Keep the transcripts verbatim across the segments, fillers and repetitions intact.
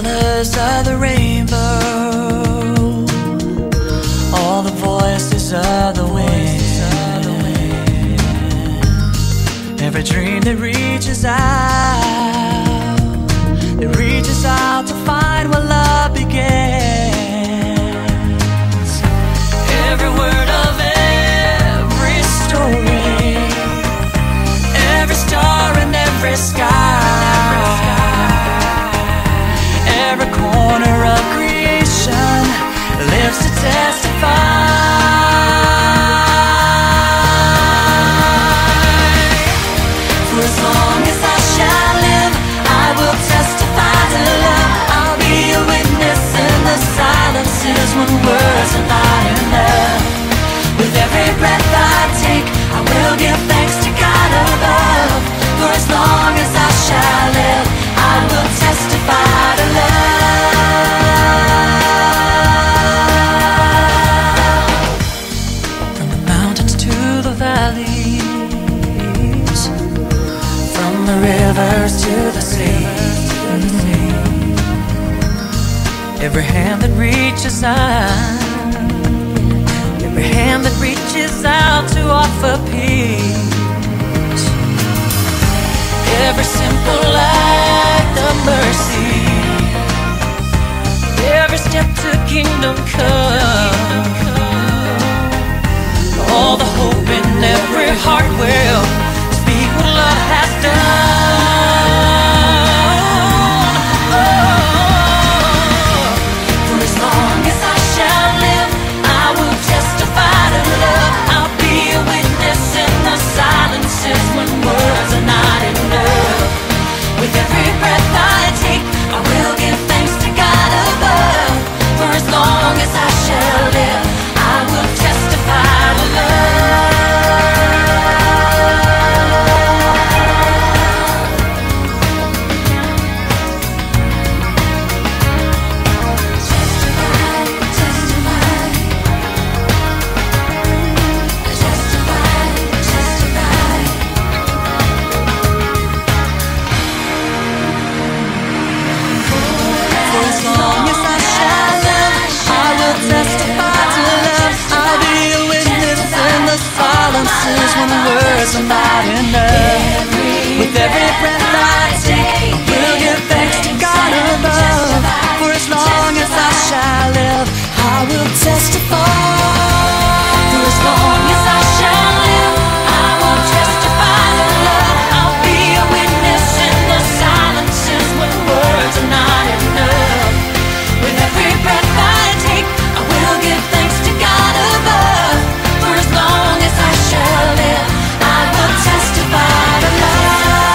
colors of the rainbow, all the voices of the wind, every dream that reaches out, that reaches out to find where love begins. Every word of every story, every star in every sky, every corner of creation lives to testify. For as long as I shall live, I will testify to love. I'll be a witness in the silences when words are not enough. With every breath I take, I will give thanks to God above. For as long as I shall live, I will testify to love. From the mountains to the valleys, from the rivers to the sea, every hand that reaches out, every hand that reaches out to offer peace, every simple act of mercy, every step to kingdom come, all the hope in every heart will speak what love has done. Oh, for as long as I shall live, I will testify to love. I'll be a witness in the silences when words are not enough. With every breath I take, I will give thanks to God above. For as long as I shall live, I will testify to love. When words are not enough, with every breath I take, I will give thanks to God above. For as long as I shall live, I will testify. For as long as I shall live, I will testify to love. I'll be a witness in the silences when words are not enough. With every breath I take, I will give thanks to God above. For as long as I shall live, I will testify to love.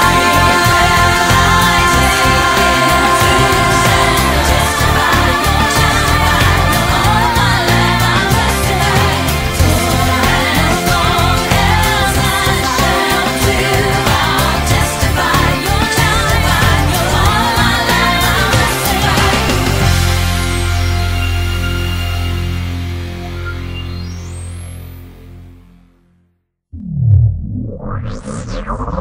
All my life I'll testify. As long as I shall live, I'll testify. You'll testify. All my life I'll testify.